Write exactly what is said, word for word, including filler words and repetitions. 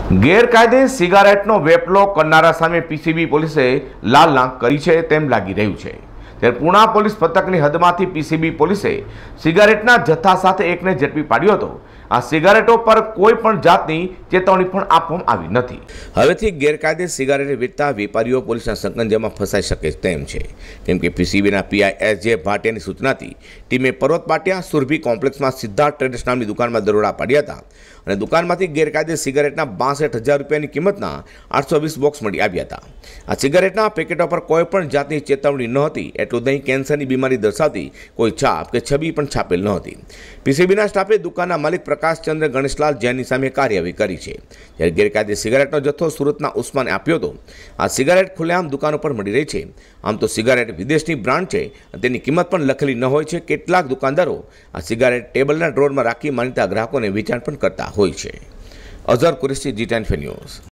ગેરકાયદે સિગારેટનો વેપલો કરનારા સામે પીસીબી પોલીસે લાલ લાંક કરી છે તેમ લાગી રહ્યું છે। ત્યારે પૂણા પોલીસ પથકની હદમાંથી પીસીબી પોલીસે સિગારેટના જથ્થા સાથે એકને ઝડપી પાડ્યો હતો। આ સિગારેટો પર કોઈ પણ જાતની ચેતવણી પણ આપવામાં આવી નથી। હવેથી ગેરકાયદે સિગારેટ વેચતા વેપારીઓ પોલીસના સંકંજામાં ફસાઈ શકે તેમ છે, કેમ કે પીસીબીના પીઆઈ એસ જે ભાટિયાની સૂચનાથી ટીમે પર્વત પાટિયા સુરભી કોમ્પ્લેક્સમાં સિદ્ધાર્થ ટ્રેડર્સ નામની દુકાનમાં દરોડા પાડ્યા હતા અને દુકાનમાંથી ગેરકાયદે સિગારેટના બાસઠ હજાર રૂપિયાની કિંમતના આઠસો વીસ બોક્સ મળી આવ્યા હતા। આ સિગારેટના પેકેટો પર કોઈ પણ જાતની ચેતવણી ન હતી, એટલું નહીં કેન્સરની બીમારી દર્શાવતી કોઈ છાપ કે છબી પણ છાપેલ ન હતી। પીસીબીના સ્ટાફે દુકાનના માલિક પ્રકાશચંદ્ર ગણેશલાલ જૈનની સામે કાર્યવાહી કરી છે। જ્યારે ગેરકાયદે સિગારેટનો જથ્થો સુરતના ઉસ્માને આપ્યો હતો। આ સિગારેટ ખુલ્લેઆમ દુકાનો પર મળી રહી છે। આમ તો સિગારેટ વિદેશની બ્રાન્ડ છે, તેની કિંમત પણ લખેલી ન હોય છે। કેટલાક દુકાનદારો આ સિગારેટ ટેબલના ડ્રોરમાં રાખી માનીતા ગ્રાહકોને વેચાણ પણ કરતા હોય છે। Azhar Qureshi, G ten news.